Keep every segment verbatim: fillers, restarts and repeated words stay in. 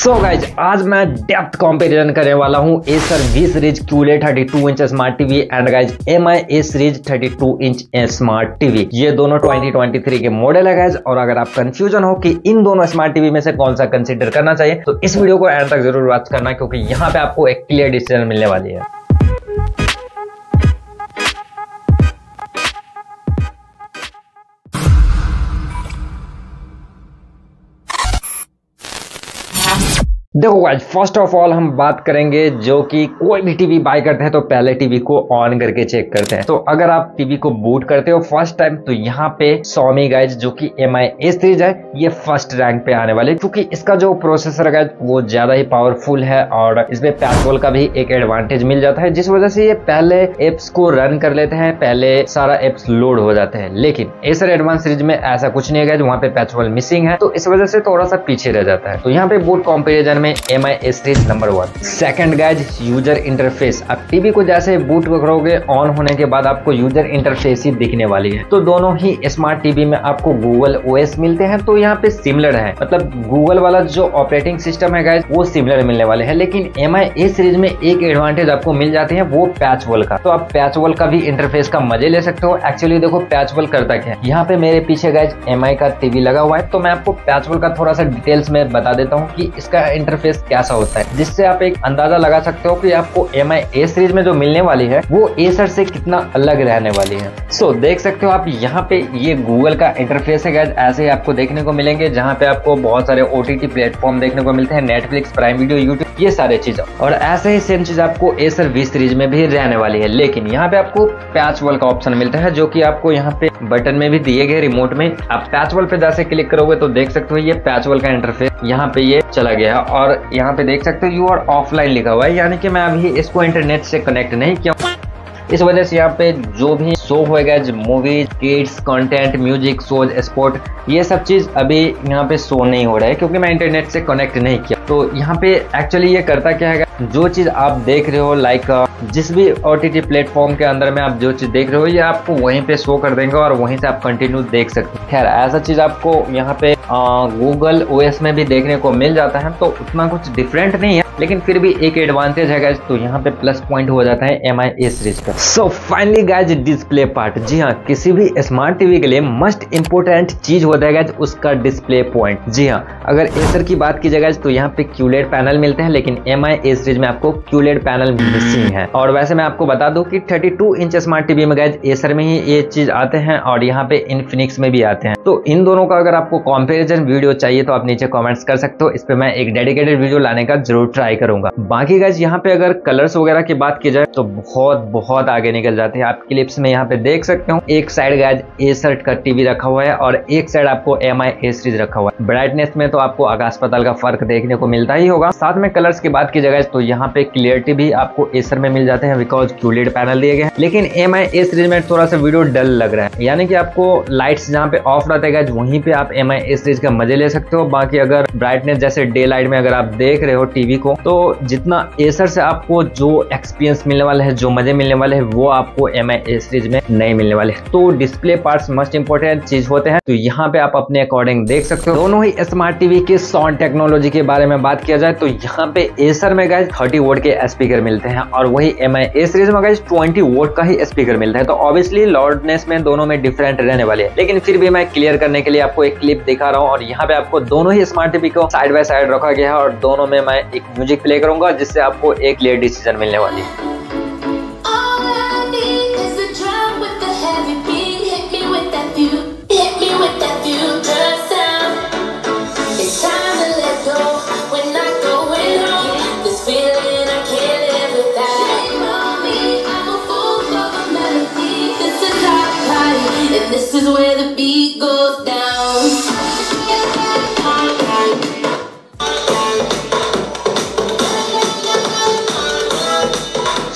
So guys आज मैं depth comparison करने वाला हूं Acer V series QLED thirty two inch smart TV and guys M I A series thirty two inch smart TV. ये दोनों twenty twenty three के model है guys. और अगर आप कंफ्यूजन हो कि इन दोनों स्मार्ट टीवी में से कौन सा कंसीडर करना चाहिए तो इस वीडियो को एंड तक जरूर वॉच करना, क्योंकि यहाँ पे आपको एक क्लियर डिसीजन मिलने वाली है। देखो गाइज, फर्स्ट ऑफ ऑल हम बात करेंगे जो कि कोई भी टीवी बाय करते हैं तो पहले टीवी को ऑन करके चेक करते हैं। तो अगर आप टीवी को बूट करते हो फर्स्ट टाइम तो यहाँ पे Xiaomi गाइज जो कि एम आई ए सीरीज है ये फर्स्ट रैंक पे आने वाले, क्योंकि इसका जो प्रोसेसर है गाइज वो ज्यादा ही पावरफुल है और इसमें पैचवॉल का भी एक एडवांटेज मिल जाता है, जिस वजह से ये पहले एप्स को रन कर लेते हैं, पहले सारा एप्स लोड हो जाते हैं। लेकिन एसर एडवांस सीरीज में ऐसा कुछ नहीं है गाइज, वहाँ पे पैचवॉल मिसिंग है तो इस वजह से थोड़ा सा पीछे रह जाता है। तो यहाँ पे बूट कंपेरिजन में M I A series number one. Second guys user interface. अब टीवी को जैसे बूट करोगे ऑन होने के बाद आपको यूजर इंटरफेस ही दिखने वाली है। तो दोनों ही स्मार्ट टीवी में आपको गूगल ओ एस मिलते हैं, तो यहाँ पे सिमिलर है, मतलब गूगल वाला जो ऑपरेटिंग सिस्टम है गाइज वो सिमिलर मिलने वाले हैं। लेकिन एम आई ए सीरीज में एक एडवांटेज आपको मिल जाते हैं वो पैचवॉल का। तो आप पैचवॉल का भी इंटरफेस का मजे ले सकते हो। एक्चुअली देखो पैचवॉल करता क्या है, यहाँ पे मेरे पीछे गाइज एम आई का टीवी लगा हुआ है, तो मैं आपको पैचवॉल का थोड़ा सा डिटेल्स में बता देता हूँ कि इसका इंटरफेस कैसा होता है, जिससे आप एक अंदाजा लगा सकते हो कि आपको एम आई ए सीरीज में जो मिलने वाली है वो एसर से कितना अलग रहने वाली है। सो so, देख सकते हो आप यहाँ पे ये गूगल का इंटरफेस है गाइज, ऐसे ही आपको देखने को मिलेंगे, जहाँ पे आपको बहुत सारे ओ टी टी प्लेटफॉर्म देखने को मिलते हैं, नेटफ्लिक्स, प्राइम वीडियो, यूट्यूब, ये सारे चीजें। और ऐसे ही सेम चीज आपको एसर वी सीरीज में भी रहने वाली है। लेकिन यहाँ पे आपको पैचवॉल का ऑप्शन मिलता है, जो कि आपको यहाँ पे बटन में भी दिए गए रिमोट में। आप पैचवॉल पे जैसे क्लिक करोगे तो देख सकते हो ये पैचवॉल का इंटरफेस यहाँ पे ये चला गया है। और यहाँ पे देख सकते हो यू आर ऑफलाइन लिखा हुआ है, यानी कि मैं अभी इसको इंटरनेट से कनेक्ट नहीं किया, इस वजह से यहाँ पे जो भी शो होएगा, movies, kids content, music, shows, sport, ये सब चीज अभी यहाँ पे शो नहीं हो रहा है, क्योंकि मैं इंटरनेट से कनेक्ट नहीं किया। तो यहाँ पे एक्चुअली ये करता क्या है, जो चीज आप देख रहे हो लाइक जिस भी ओ टी टी प्लेटफॉर्म के अंदर में आप जो चीज देख रहे हो ये आपको वहीं पे शो कर देंगे और वहीं से आप कंटिन्यू देख सकते हैं। खैर ऐसा चीज आपको यहाँ पे गूगल ओ एस में भी देखने को मिल जाता है, तो उतना कुछ डिफरेंट नहीं है, लेकिन फिर भी एक एडवांटेज है गाइज, तो यहाँ पे प्लस पॉइंट हो जाता है एम आई ए सीरीज का। So finally guys display part. जी हाँ, किसी भी स्मार्ट टीवी के लिए मस्ट इंपोर्टेंट चीज होता है गाइज उसका डिस्प्ले पॉइंट। जी हाँ, अगर एसर की बात की जाए गाइज तो यहाँ पे क्यूलेट पैनल मिलते हैं, लेकिन एम आई ए सीरीज में आपको क्यूलेट पैनल मिसिंग है। और वैसे मैं आपको बता दूं कि thirty two inch smart TV में गाइज एसर में ही ये चीज आते हैं और यहाँ पे इन्फिनिक्स में भी आते हैं। तो इन दोनों का अगर आपको कंपैरिजन वीडियो चाहिए तो आप नीचे कमेंट्स कर सकते हो, इस पे मैं एक डेडिकेटेड वीडियो लाने का जरूर ट्राई करूंगा। बाकी गाइज यहाँ पे अगर कलर्स वगैरह की बात की जाए तो बहुत बहुत आगे निकल जाते हैं। आप क्लिप्स में यहाँ पे देख सकते हो, एक साइड गाइज एसर का टीवी रखा हुआ है और एक साइड आपको एम आई ए सीरीज रखा हुआ है। ब्राइटनेस में तो आपको आकाश पाताल का फर्क देखने को मिलता ही होगा। साथ में कलर्स की बात की जाए तो यहाँ पे क्लियरिटी भी आपको एसर में मिल जाते हैं, बिकॉज क्यूलेट पैनल दिए गए हैं। लेकिन एम आई ए सीरीज में थोड़ा सा वीडियो डल लग रहा है, यानी कि आपको लाइट्स जहाँ पे ऑफ रहता है वहीं पे आप एम आई ए सीरीज का मजे ले सकते हो। बाकी अगर ब्राइटनेस जैसे डे लाइट में अगर आप देख रहे हो टीवी को, तो जितना एसर से आपको जो एक्सपीरियंस मिलने वाला है, जो मजे मिलने वाले हैं, वो आपको एम आई ए सीरीज में नहीं मिलने वाले। तो डिस्प्ले पार्ट्स मस्ट इंपोर्टेंट चीज होते हैं, तो यहाँ पे आप अपने अकॉर्डिंग देख सकते हो। दोनों ही स्मार्ट टीवी के साउंड टेक्नोलॉजी के बारे में बात किया जाए तो यहाँ पे एसर में गाइज थर्टी वोट के स्पीकर मिलते हैं और वही एम आई ए सीरीज में गाइज ट्वेंटी वोट का ही स्पीकर मिलता है। तो ऑब्वियसली लाउडनेस में दोनों में डिफरेंट रहने वाले हैं, लेकिन फिर भी मैं क्लियर करने के लिए आपको एक क्लिप दिखा रहा हूँ और यहाँ पे आपको दोनों ही स्मार्ट टीवी को साइड बाय साइड रखा गया है और दोनों में मैं एक म्यूजिक प्ले करूंगा, जिससे आपको एक क्लियर डिसीजन मिलने वाली है। This is where the beat goes down.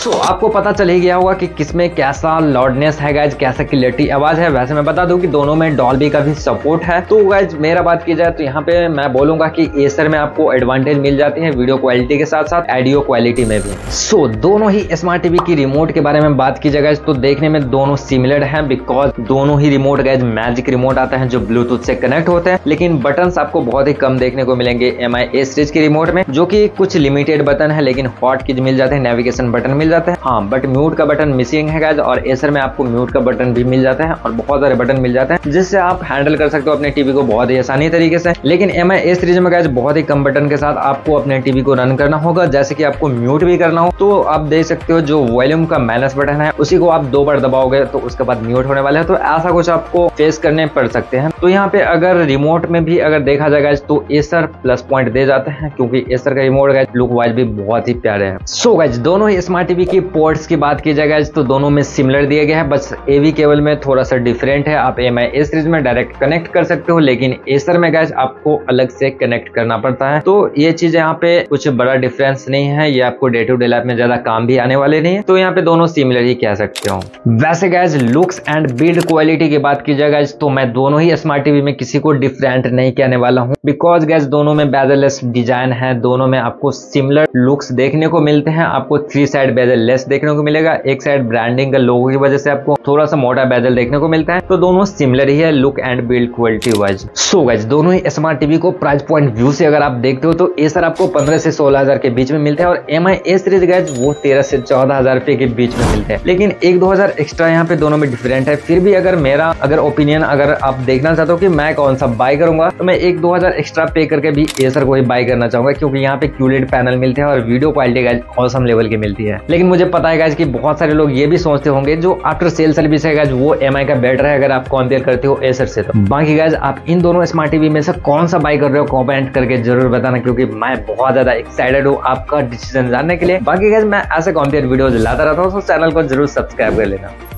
So so, आपको पता चल ही गया होगा कि किसमें कैसा लाउडनेस है गाइज, कैसा क्लियरिटी आवाज है। वैसे मैं बता दूं कि दोनों में डॉल्बी का भी सपोर्ट है। तो गाइज मेरा बात की जाए तो यहाँ पे मैं बोलूंगा कि एसर में आपको एडवांटेज मिल जाती है वीडियो क्वालिटी के साथ साथ ऑडियो क्वालिटी में भी। सो so, दोनों ही स्मार्ट टीवी की रिमोट के बारे में बात की जाए गाइज तो देखने में दोनों सिमिलर हैं, बिकॉज दोनों ही रिमोट गाइज मैजिक रिमोट आता है जो ब्लूटूथ से कनेक्ट होते हैं, लेकिन बटन्स आपको बहुत ही कम देखने को मिलेंगे एम आई ए सीरीज की रिमोट में, जो कि कुछ लिमिटेड बटन है, लेकिन हॉट कीज मिल जाते हैं, नेविगेशन बटन मिल जाते हैं। हाँ, बट म्यूट का बटन मिसिंग है गाइज, और एसर में आपको म्यूट का बटन भी मिल जाता है और बहुत सारे बटन मिल जाते हैं जिससे आप हैंडल कर सकते हो अपने टीवी को बहुत ही आसानी तरीके से। लेकिन एम आई ए सीरीज में गाइज बहुत ही कम बटन के साथ आपको अपने टीवी को रन करना होगा। जैसे कि आपको म्यूट भी करना हो तो आप देख सकते हो जो वॉल्यूम का माइनस बटन है उसी को आप दो बार दबाओगे तो उसके बाद म्यूट होने वाला है। तो ऐसा कुछ आपको फेस करने पड़ सकते हैं। तो यहाँ पे अगर रिमोट में भी अगर देखा जाएगा तो एसर प्लस पॉइंट दे जाते हैं, क्योंकि एसर का रिमोट गाइज लुक वाइज भी बहुत ही प्यारे हैं। सो गाइज दोनों ही स्मार्ट टीवी की पोर्ट्स की बात की जाए गाइज तो दोनों में सिमिलर दिए गए हैं, बस एवी केबल में थोड़ा सा डिफरेंट है। आप एम आई ए सीरीज में डायरेक्ट कनेक्ट कर सकते हो, लेकिन एसर में गाइज आपको अलग से कनेक्ट करना पड़ता है। तो ये चीज यहाँ पे कुछ बड़ा डिफरेंस नहीं है, ये आपको डे टू डे लाइफ में ज्यादा काम भी आने वाले नहीं है। तो यहाँ पे दोनों सिमिलर ही कह सकते हो। वैसे guys looks and build quality की बात की जाए गाइज तो मैं दोनों ही स्मार्ट टीवी में किसी को डिफरेंट नहीं कहने वाला हूँ, बिकॉज गाइज दोनों में बेजललेस डिजाइन है, दोनों में आपको सिमिलर लुक्स देखने को मिलते हैं। आपको थ्री साइड बेजललेस देखने को मिलेगा, एक साइड ब्रांडिंग का लोगो की वजह से आपको थोड़ा सा मोटा बेजल देखने को मिलता है। तो दोनों सिमिलर ही है look and build quality wise. So guys दोनों ही स्मार्ट टीवी को प्राइस पॉइंट व्यू से अगर आप देखते हो तो एसर आपको पंद्रह से सोलह हजार के बीच में मिलता है, और M I A series guys वो तेरह से चौदह हजार रुपए के बीच में मिलते हैं। लेकिन एक दो हजार एक्स्ट्रा यहाँ पे दोनों में डिफरेंट है। फिर भी अगर मेरा अगर ओपिनियन अगर आप देखना चाहते हो कि मैं कौन सा बाय करूंगा तो मैं एक दो हजार एक्स्ट्रा पे करके भी एसर को ही बाय करना चाहूंगा, क्योंकि यहाँ पे क्यूलेड पैनल मिलते हैं और video quality guys awesome level की मिलती है। लेकिन मुझे पता है गाइज कि बहुत सारे लोग ये भी सोचते होंगे जो आफ्टर सेल सर्विस है गाइज वो एम आई का बेटर है अगर आप कंपेयर करते हो एसर से। तो बाकी गाइज आप इन दोनों स्मार्ट टीवी में से कौन सा बाय कर रहे हो कमेंट करके जरूर बताना, क्योंकि मैं बहुत ज्यादा एक्साइटेड हूँ आपका डिसीजन जानने के लिए। बाकी गाइज मैं ऐसे कंपेयर वीडियोस लाता रहता हूँ, तो चैनल को जरूर सब्सक्राइब कर लेना।